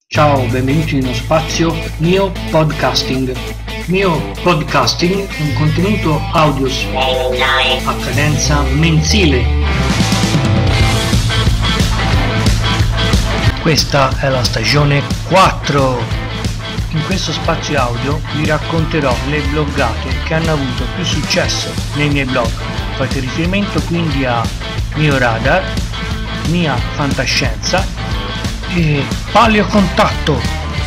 Ciao, benvenuti in uno spazio Mio Podcasting. Mio Podcasting è un contenuto audio a cadenza mensile. Questa è la stagione 4. In questo spazio audio vi racconterò le bloggate che hanno avuto più successo nei miei blog. Fate riferimento quindi a Mio Radar, Mia Fantascienza e Paleocontatto.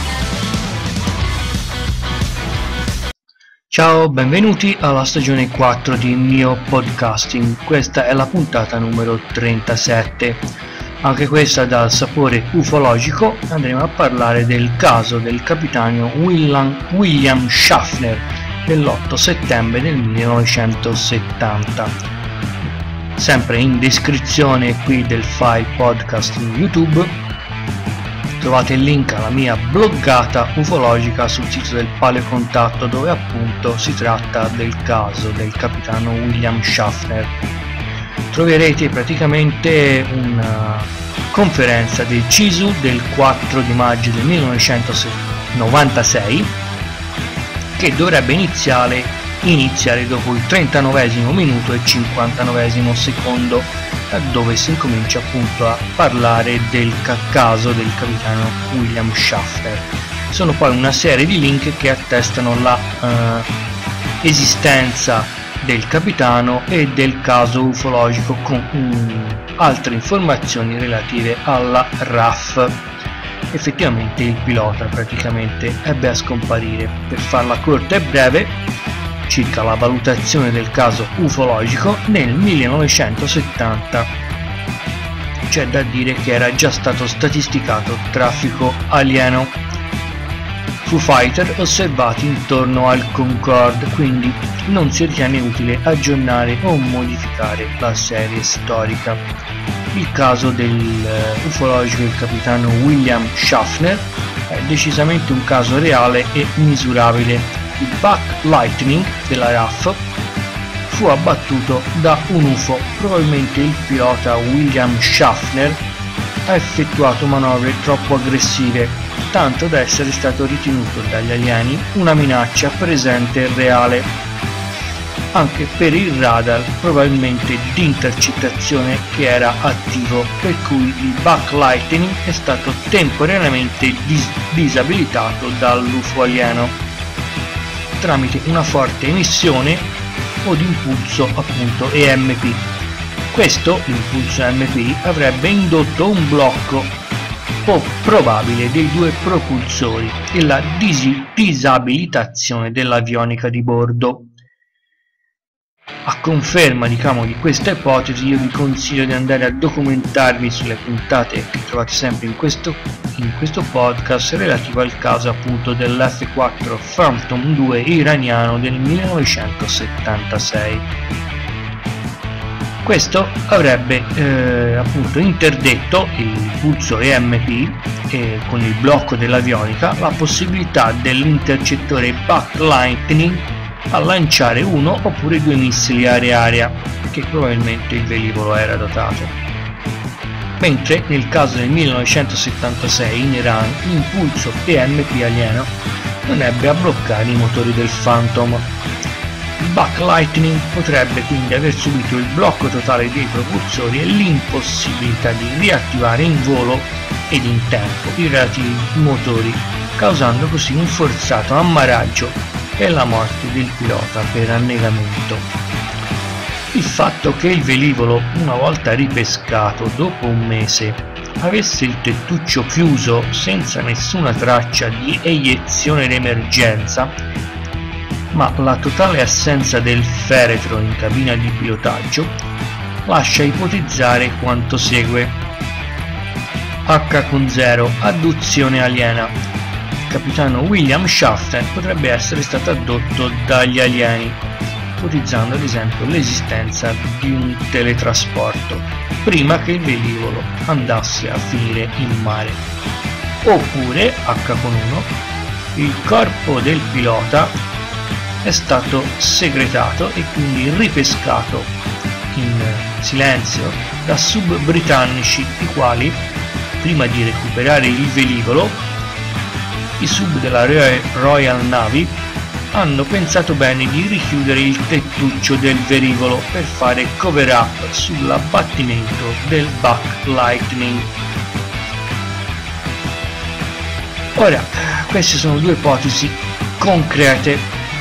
Ciao, benvenuti alla stagione 4 di Mio Podcasting. Questa è la puntata numero 37. Anche questa dal sapore ufologico. Andremo a parlare del caso del capitano William Schaffner dell'8 settembre del 1970. Sempre in descrizione qui del file podcast in YouTube trovate il link alla mia bloggata ufologica sul sito del Paleocontatto, dove appunto si tratta del caso del capitano William Schaffner. Troverete praticamente una conferenza del CISU del 4 di maggio del 1996 che dovrebbe iniziare dopo il 39esimo minuto e 59esimo secondo, dove si incomincia appunto a parlare del caso del capitano William Schaffner. Sono poi una serie di link che attestano la esistenza del capitano e del caso ufologico con altre informazioni relative alla RAF. Effettivamente il pilota praticamente ebbe a scomparire. Per farla corta e breve, circa la valutazione del caso ufologico, nel 1970 c'è da dire che era già stato statisticato traffico alieno, Foo Fighter osservati intorno al Concorde, quindi non si ritiene utile aggiornare o modificare la serie storica. Il caso ufologico del capitano William Schaffner è decisamente un caso reale e misurabile. Il backlightning della RAF fu abbattuto da un UFO. Probabilmente il pilota William Schaffner ha effettuato manovre troppo aggressive, tanto da essere stato ritenuto dagli alieni una minaccia presente e reale. Anche per il radar probabilmente di intercettazione che era attivo, per cui il backlightning è stato temporaneamente disabilitato dall'UFO alieno tramite una forte emissione o di impulso appunto EMP. Questo, l'impulso EMP, avrebbe indotto un blocco probabile dei due propulsori e la disabilitazione dell'avionica di bordo. A conferma di questa ipotesi, io vi consiglio di andare a documentarvi sulle puntate che trovate sempre in questo podcast relative al caso appunto dell'F4 Phantom 2 iraniano del 1976. Questo avrebbe appunto interdetto il pulso EMP con il blocco dell'avionica la possibilità dell'intercettore backlightning a lanciare uno oppure due missili aria-aria, che probabilmente il velivolo era dotato. Mentre nel caso del 1976 in Iran l'impulso EMP alieno non ebbe a bloccare i motori del Phantom. Il backlightning potrebbe quindi aver subito il blocco totale dei propulsori e l'impossibilità di riattivare in volo ed in tempo i relativi motori, causando così un forzato ammaraggio e la morte del pilota per annegamento. Il fatto che il velivolo, una volta ripescato dopo un mese, avesse il tettuccio chiuso senza nessuna traccia di eiezione d'emergenza, ma la totale assenza del feretro in cabina di pilotaggio, lascia ipotizzare quanto segue. H0 adduzione aliena. Il capitano William Schaffner potrebbe essere stato addotto dagli alieni, ipotizzando ad esempio l'esistenza di un teletrasporto prima che il velivolo andasse a finire in mare. Oppure H1, il corpo del pilota è stato segretato e quindi ripescato in silenzio da sub britannici, i quali prima di recuperare il velivolo i sub della Royal Navy hanno pensato bene di richiudere il tettuccio del velivolo per fare cover up sull'abbattimento del backlightning. Ora, queste sono due ipotesi concrete.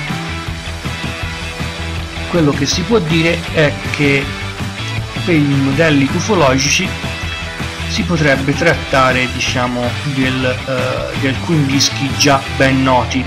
Quello che si può dire è che per i modelli ufologici si potrebbe trattare, diciamo, di alcuni rischi già ben noti.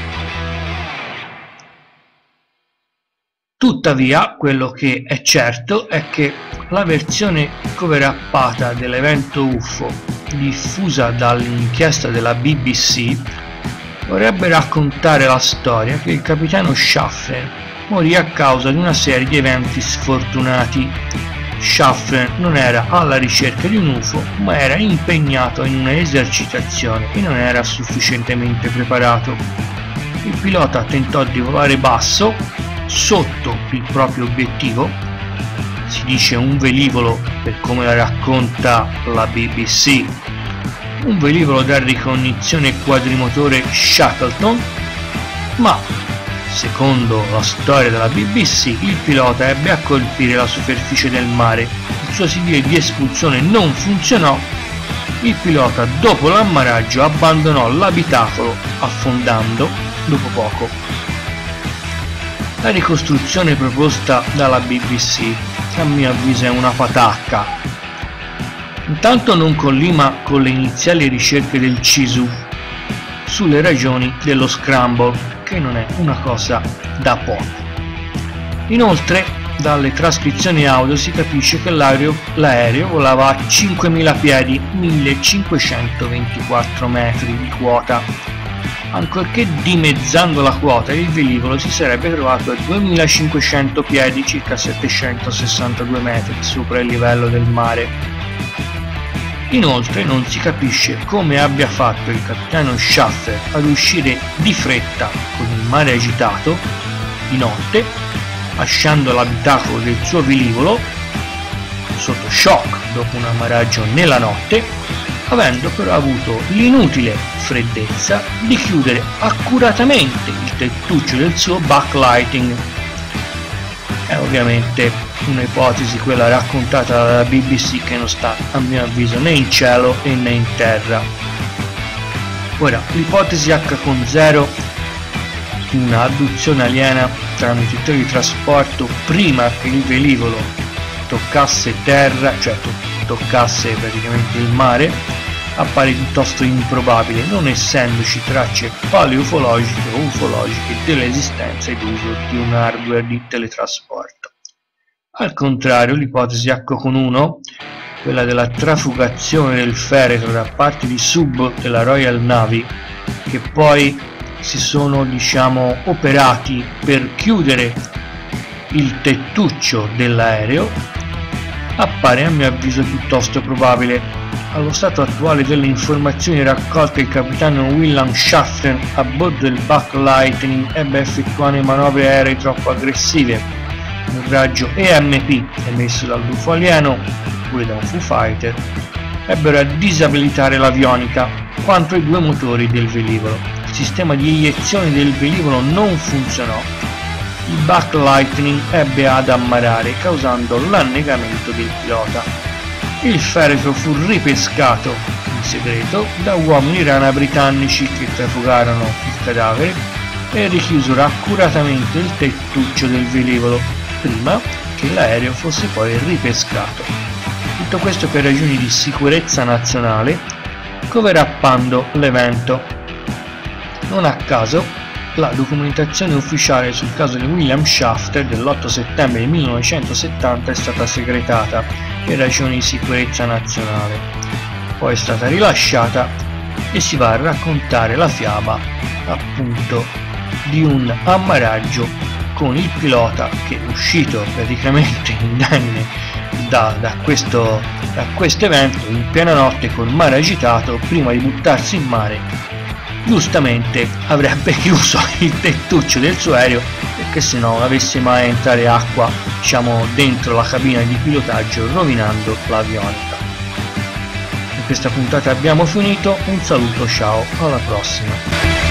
Tuttavia, quello che è certo è che la versione cover-uppata dell'evento UFO diffusa dall'inchiesta della BBC vorrebbe raccontare la storia che il capitano Schaffner morì a causa di una serie di eventi sfortunati. Schaffner non era alla ricerca di un UFO, ma era impegnato in una esercitazione e non era sufficientemente preparato. Il pilota tentò di volare basso, sotto il proprio obiettivo, si dice un velivolo per come la racconta la BBC, un velivolo da ricognizione quadrimotore Shackleton, ma secondo la storia della BBC il pilota ebbe a colpire la superficie del mare, il suo sedile di espulsione non funzionò, il pilota dopo l'ammaraggio abbandonò l'abitacolo affondando dopo poco. La ricostruzione proposta dalla BBC a mio avviso è una patacca. Intanto non collima con le iniziali ricerche del CISU sulle ragioni dello scramble, che non è una cosa da poco. Inoltre dalle trascrizioni audio si capisce che l'aereo volava a 5.000 piedi, 1.524 metri di quota. Ancorché dimezzando la quota, il velivolo si sarebbe trovato a 2.500 piedi, circa 762 metri sopra il livello del mare. Inoltre non si capisce come abbia fatto il capitano Schaffner ad uscire di fretta con il mare agitato di notte, lasciando l'abitacolo del suo velivolo sotto shock dopo un ammaraggio nella notte, avendo però avuto l'inutile freddezza di chiudere accuratamente il tettuccio del suo backlighting. È ovviamente un'ipotesi quella raccontata dalla BBC, che non sta a mio avviso né in cielo né in terra. Ora, l'ipotesi H-0, una abduzione aliena tramite il teletrasporto prima che il velivolo toccasse terra, cioè toccasse praticamente il mare, appare piuttosto improbabile, non essendoci tracce paleofologiche o ufologiche dell'esistenza ed uso di un hardware di teletrasporto. Al contrario, l'ipotesi H-1, quella della trafugazione del feretro da parte di sub della Royal Navy, che poi si sono, diciamo, operati per chiudere il tettuccio dell'aereo, appare a mio avviso piuttosto probabile. Allo stato attuale delle informazioni raccolte, il capitano William Schaffner a bordo del backlightning ebbe a effettuare manovre aeree troppo aggressive. Un raggio EMP emesso dall'UFO alieno, oppure da un Foo Fighter, ebbero a disabilitare l'avionica quanto i due motori del velivolo. Il sistema di iniezione del velivolo non funzionò. Il backlightning ebbe ad ammarare, causando l'annegamento del pilota. Il feretro fu ripescato in segreto da uomini rana britannici che trafugarono il cadavere e richiusero accuratamente il tettuccio del velivolo prima che l'aereo fosse poi ripescato. Tutto questo per ragioni di sicurezza nazionale, cover-uppando l'evento. Non a caso la documentazione ufficiale sul caso di William Schaffner dell'8 settembre 1970 è stata segretata per ragioni di sicurezza nazionale, poi è stata rilasciata e si va a raccontare la fiaba appunto di un ammaraggio con il pilota che, uscito praticamente indenne da questo evento in piena notte con mare agitato, prima di buttarsi in mare giustamente avrebbe chiuso il tettuccio del suo aereo, perché se no non avesse mai entrare acqua, diciamo, dentro la cabina di pilotaggio, rovinando l'avionica. questa puntata abbiamo finito, un saluto, ciao, alla prossima.